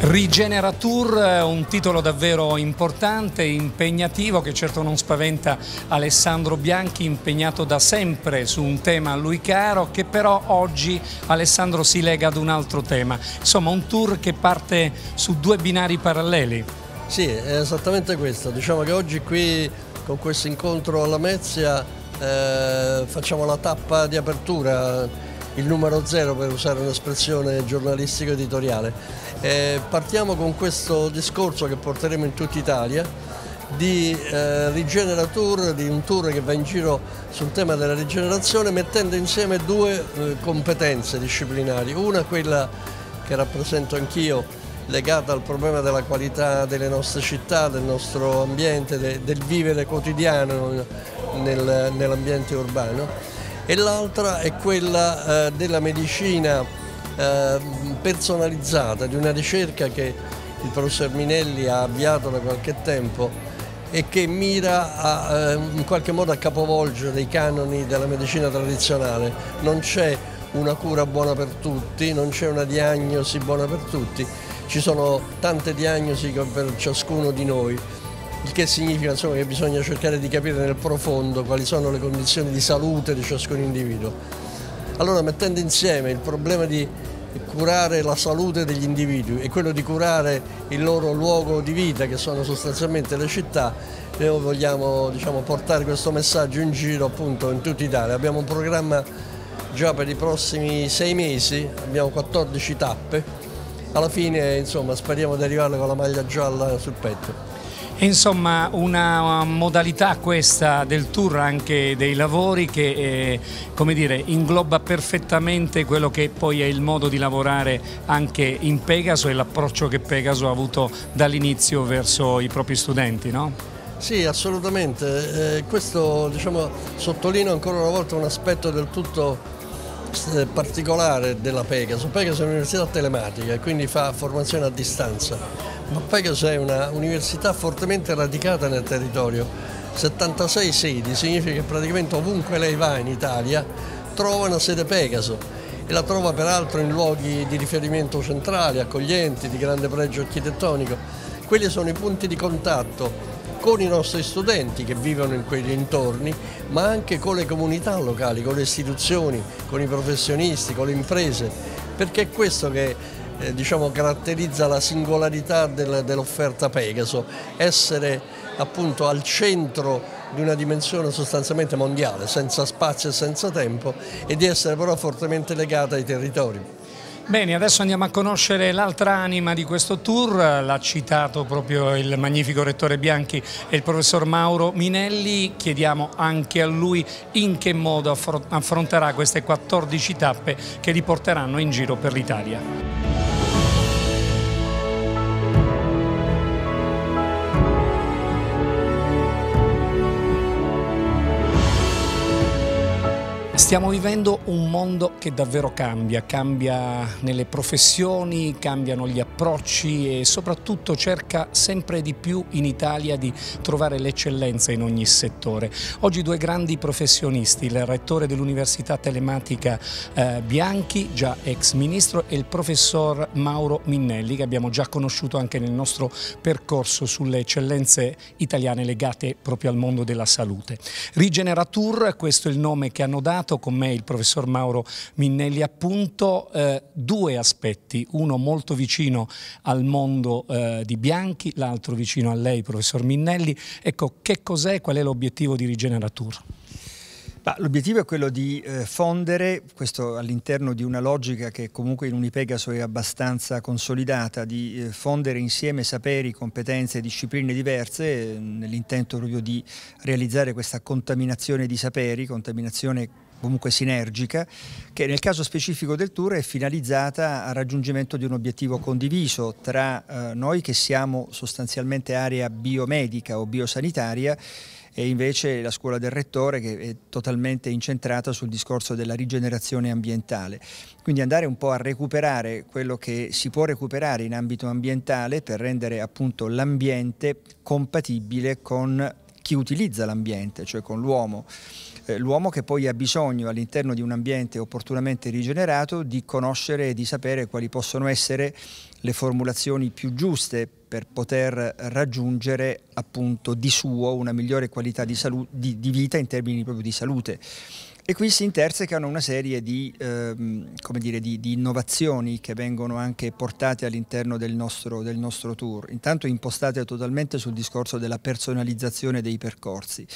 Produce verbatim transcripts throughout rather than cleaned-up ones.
Rigeneratur, un titolo davvero importante, impegnativo, che certo non spaventa Alessandro Bianchi, impegnato da sempre su un tema a lui caro, che però oggi Alessandro si lega ad un altro tema. Insomma, un tour che parte su due binari paralleli. Sì, è esattamente questo. Diciamo che oggi qui con questo incontro alla Mezzia eh, facciamo la tappa di apertura, il numero zero per usare un'espressione giornalistico-editoriale. Eh, partiamo con questo discorso che porteremo in tutta Italia di eh, Rigeneratur, di un tour che va in giro sul tema della rigenerazione, mettendo insieme due eh, competenze disciplinari. Una, quella che rappresento anch'io, legata al problema della qualità delle nostre città, del nostro ambiente, de, del vivere quotidiano nel, nell'ambiente urbano, e l'altra è quella eh, della medicina eh, personalizzata, di una ricerca che il professor Minelli ha avviato da qualche tempo e che mira a, eh, in qualche modo a capovolgere i canoni della medicina tradizionale. Non c'è una cura buona per tutti, non c'è una diagnosi buona per tutti, ci sono tante diagnosi per ciascuno di noi. Il che significa, insomma, che bisogna cercare di capire nel profondo quali sono le condizioni di salute di ciascun individuo. Allora, mettendo insieme il problema di curare la salute degli individui e quello di curare il loro luogo di vita, che sono sostanzialmente le città, noi vogliamo, diciamo, portare questo messaggio in giro appunto in tutta Italia. Abbiamo un programma già per i prossimi sei mesi, abbiamo quattordici tappe. Alla fine, insomma, speriamo di arrivare con la maglia gialla sul petto. Insomma, una modalità questa del tour, anche dei lavori, che eh, come dire, ingloba perfettamente quello che poi è il modo di lavorare anche in Pegaso e l'approccio che Pegaso ha avuto dall'inizio verso i propri studenti, no? Sì, assolutamente. Eh, questo, diciamo, sottolinea ancora una volta un aspetto del tutto particolare della Pegaso. Pegaso è un'università telematica e quindi fa formazione a distanza, ma Pegaso è una università fortemente radicata nel territorio. settantasei sedi, significa che praticamente ovunque lei va in Italia trova una sede Pegaso, e la trova peraltro in luoghi di riferimento centrali, accoglienti, di grande pregio architettonico. Quelli sono i punti di contatto con i nostri studenti che vivono in quei dintorni, ma anche con le comunità locali, con le istituzioni, con i professionisti, con le imprese, perché è questo che eh, diciamo, caratterizza la singolarità del, dell'offerta Pegaso, essere appunto al centro di una dimensione sostanzialmente mondiale, senza spazio e senza tempo, e di essere però fortemente legata ai territori. Bene, adesso andiamo a conoscere l'altra anima di questo tour. L'ha citato proprio il magnifico rettore Bianchi e il professor Mauro Minelli. Chiediamo anche a lui in che modo affronterà queste quattordici tappe che li porteranno in giro per l'Italia. Stiamo vivendo un mondo che davvero cambia, cambia nelle professioni, cambiano gli approcci e soprattutto cerca sempre di più in Italia di trovare l'eccellenza in ogni settore. Oggi due grandi professionisti, il rettore dell'Università Telematica eh, Bianchi, già ex ministro, e il professor Mauro Minelli, che abbiamo già conosciuto anche nel nostro percorso sulle eccellenze italiane legate proprio al mondo della salute. Rigeneratur, questo è il nome che hanno dato. Con me il professor Mauro Minelli, appunto, eh, due aspetti, uno molto vicino al mondo eh, di Bianchi, l'altro vicino a lei, professor Minelli. Ecco, che cos'è, qual è l'obiettivo di Rigeneratur? L'obiettivo è quello di eh, fondere, questo all'interno di una logica che comunque in Unipegaso è abbastanza consolidata, di eh, fondere insieme saperi, competenze e discipline diverse eh, nell'intento proprio di realizzare questa contaminazione di saperi, contaminazione comunque sinergica, che nel caso specifico del tour è finalizzata al raggiungimento di un obiettivo condiviso tra eh, noi che siamo sostanzialmente area biomedica o biosanitaria e invece la scuola del rettore, che è totalmente incentrata sul discorso della rigenerazione ambientale. Quindi andare un po' a recuperare quello che si può recuperare in ambito ambientale per rendere appunto l'ambiente compatibile con chi utilizza l'ambiente, cioè con l'uomo. Eh, l'uomo che poi ha bisogno all'interno di un ambiente opportunamente rigenerato di conoscere e di sapere quali possono essere le formulazioni più giuste per poter raggiungere appunto di suo una migliore qualità di, di, di vita in termini proprio di salute. E qui si intersecano una serie di, ehm, come dire, di, di innovazioni che vengono anche portate all'interno del nostro, del nostro tour, intanto impostate totalmente sul discorso della personalizzazione dei percorsi.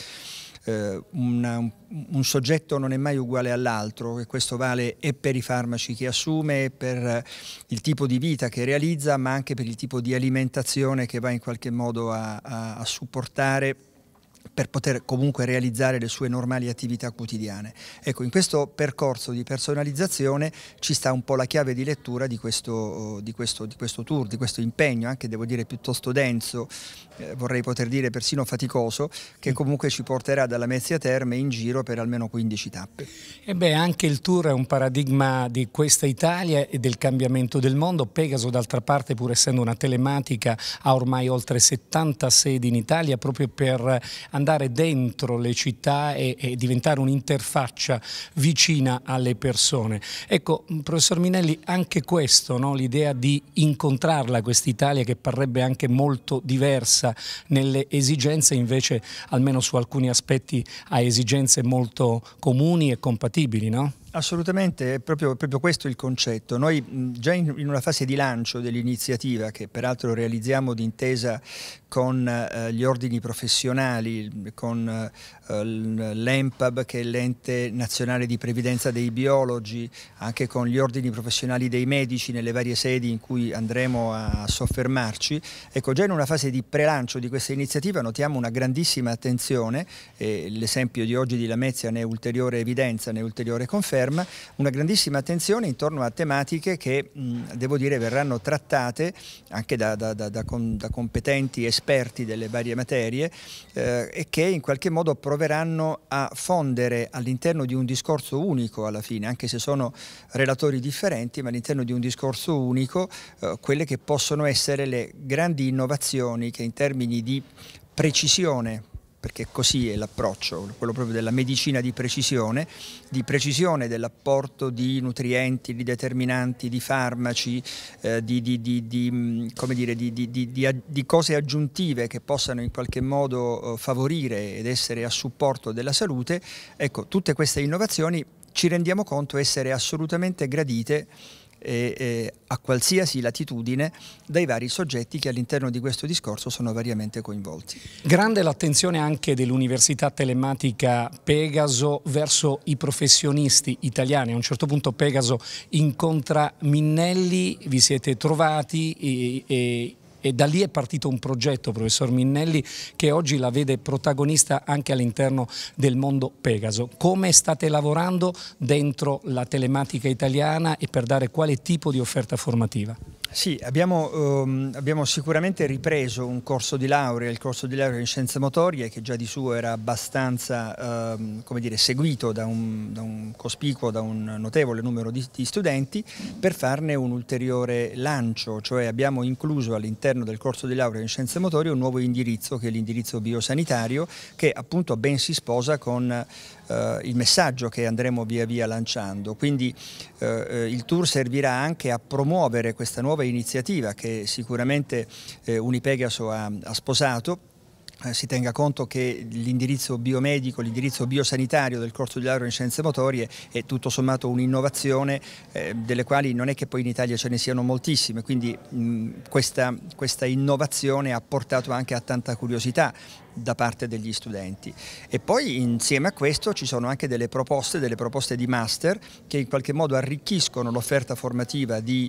Uh, una, un, un soggetto non è mai uguale all'altro e questo vale e per i farmaci che assume, per il tipo di vita che realizza, ma anche per il tipo di alimentazione che va in qualche modo a, a, a supportare per poter comunque realizzare le sue normali attività quotidiane. Ecco, in questo percorso di personalizzazione ci sta un po' la chiave di lettura di questo, di questo, di questo tour, di questo impegno, anche devo dire piuttosto denso, eh, vorrei poter dire persino faticoso, che comunque ci porterà dalla Lamezia Terme in giro per almeno quindici tappe. E beh, anche il tour è un paradigma di questa Italia e del cambiamento del mondo. Pegaso, d'altra parte, pur essendo una telematica, ha ormai oltre settanta sedi in Italia proprio per andare dentro le città e, e diventare un'interfaccia vicina alle persone. Ecco, professor Minnelli, anche questo, no? L'idea di incontrarla, quest'Italia che parrebbe anche molto diversa nelle esigenze, invece almeno su alcuni aspetti ha esigenze molto comuni e compatibili, no? Assolutamente, è proprio, proprio questo il concetto. Noi già in, in una fase di lancio dell'iniziativa, che peraltro realizziamo d'intesa con eh, gli ordini professionali, con eh, l'E M P A B, che è l'ente nazionale di previdenza dei biologi, anche con gli ordini professionali dei medici nelle varie sedi in cui andremo a soffermarci. Ecco, già in una fase di prelancio di questa iniziativa notiamo una grandissima attenzione, e l'esempio di oggi di Lamezia ne è ulteriore evidenza, ne è ulteriore conferma, una grandissima attenzione intorno a tematiche che mh, devo dire verranno trattate anche da, da, da, da, da competenti esperti delle varie materie eh, e che in qualche modo proveranno a fondere all'interno di un discorso unico alla fine, anche se sono relatori differenti, ma all'interno di un discorso unico eh, quelle che possono essere le grandi innovazioni che in termini di precisione, perché così è l'approccio, quello proprio della medicina di precisione, di precisione dell'apporto di nutrienti, di determinanti, di farmaci, eh, di, di, di, di, come dire, di, di, di, di cose aggiuntive che possano in qualche modo favorire ed essere a supporto della salute. Ecco, tutte queste innovazioni ci rendiamo conto essere assolutamente gradite E, e a qualsiasi latitudine dai vari soggetti che all'interno di questo discorso sono variamente coinvolti. Grande l'attenzione anche dell'Università Telematica Pegaso verso i professionisti italiani. A un certo punto Pegaso incontra Minnelli, vi siete trovati e, e E da lì è partito un progetto, professor Minnelli, che oggi la vede protagonista anche all'interno del mondo Pegaso. Come state lavorando dentro la telematica italiana e per dare quale tipo di offerta formativa? Sì, abbiamo, um, abbiamo sicuramente ripreso un corso di laurea, il corso di laurea in scienze motorie, che già di suo era abbastanza um, come dire, seguito da un, da un cospicuo, da un notevole numero di, di studenti, per farne un ulteriore lancio, cioè abbiamo incluso all'interno del corso di laurea in scienze motorie un nuovo indirizzo, che è l'indirizzo biosanitario, che appunto ben si sposa con Uh, il messaggio che andremo via via lanciando. Quindi uh, il tour servirà anche a promuovere questa nuova iniziativa che sicuramente uh, Unipegaso ha, ha sposato. Si tenga conto che l'indirizzo biomedico, l'indirizzo biosanitario del corso di laurea in scienze motorie è tutto sommato un'innovazione eh, delle quali non è che poi in Italia ce ne siano moltissime, quindi mh, questa, questa innovazione ha portato anche a tanta curiosità da parte degli studenti. E poi insieme a questo ci sono anche delle proposte, delle proposte di master che in qualche modo arricchiscono l'offerta formativa di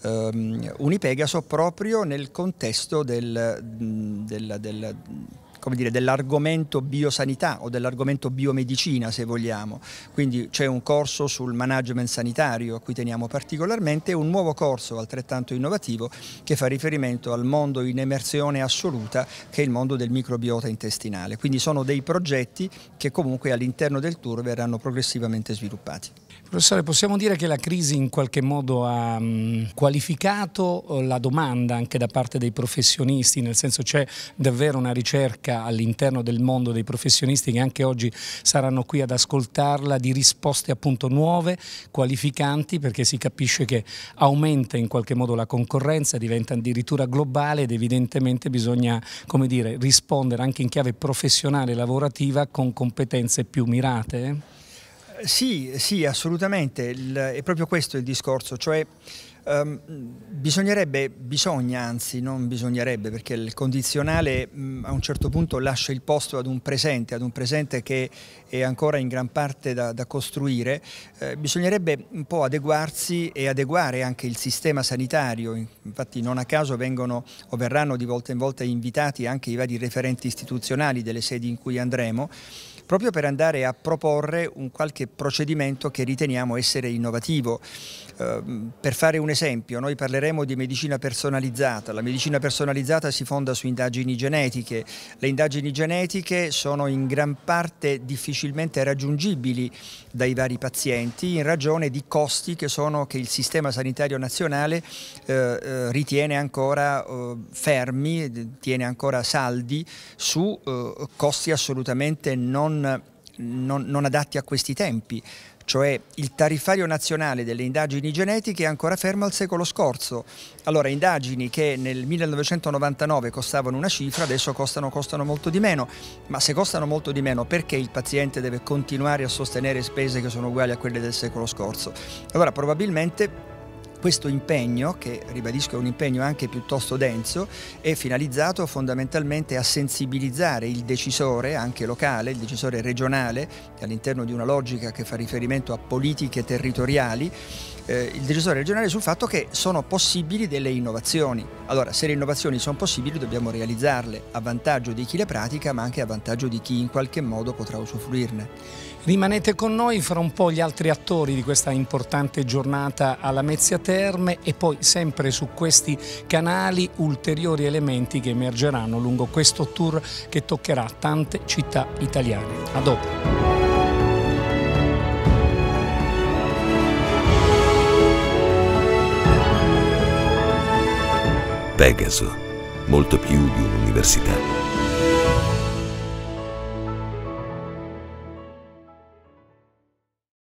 ehm, Unipegaso proprio nel contesto del, del, del come dire, dell'argomento biosanità o dell'argomento biomedicina, se vogliamo. Quindi c'è un corso sul management sanitario a cui teniamo particolarmente e un nuovo corso altrettanto innovativo che fa riferimento al mondo in emersione assoluta, che è il mondo del microbiota intestinale. Quindi sono dei progetti che comunque all'interno del tour verranno progressivamente sviluppati. Professore, possiamo dire che la crisi in qualche modo ha mh, qualificato la domanda anche da parte dei professionisti, nel senso c'è davvero una ricerca ricca all'interno del mondo dei professionisti che anche oggi saranno qui ad ascoltarla, di risposte appunto nuove, qualificanti, perché si capisce che aumenta in qualche modo la concorrenza, diventa addirittura globale ed evidentemente bisogna, come dire, rispondere anche in chiave professionale e lavorativa con competenze più mirate. Sì, sì, assolutamente, il, è proprio questo il discorso, cioè um, bisognerebbe, bisogna anzi, non bisognerebbe, perché il condizionale um, a un certo punto lascia il posto ad un presente, ad un presente che è ancora in gran parte da, da costruire, eh, bisognerebbe un po' adeguarsi e adeguare anche il sistema sanitario, infatti non a caso vengono o verranno di volta in volta invitati anche i vari referenti istituzionali delle sedi in cui andremo, proprio per andare a proporre un qualche procedimento che riteniamo essere innovativo. Eh, per fare un esempio, noi parleremo di medicina personalizzata. La medicina personalizzata si fonda su indagini genetiche. Le indagini genetiche sono in gran parte difficilmente raggiungibili dai vari pazienti in ragione di costi che, sono, che il sistema sanitario nazionale eh, eh, ritiene ancora eh, fermi, tiene ancora saldi su eh, costi assolutamente non Non, non adatti a questi tempi, cioè il tariffario nazionale delle indagini genetiche è ancora fermo al secolo scorso. Allora, indagini che nel millenovecentonovantanove costavano una cifra, adesso costano, costano molto di meno, ma se costano molto di meno, perché il paziente deve continuare a sostenere spese che sono uguali a quelle del secolo scorso? Allora, probabilmente questo impegno, che ribadisco è un impegno anche piuttosto denso, è finalizzato fondamentalmente a sensibilizzare il decisore, anche locale, il decisore regionale, all'interno di una logica che fa riferimento a politiche territoriali, eh, il decisore regionale sul fatto che sono possibili delle innovazioni. Allora, se le innovazioni sono possibili dobbiamo realizzarle a vantaggio di chi le pratica, ma anche a vantaggio di chi in qualche modo potrà usufruirne. Rimanete con noi, fra un po' gli altri attori di questa importante giornata alla Lamezia Terme e poi sempre su questi canali ulteriori elementi che emergeranno lungo questo tour che toccherà tante città italiane. A dopo. Pegaso, molto più di un'università.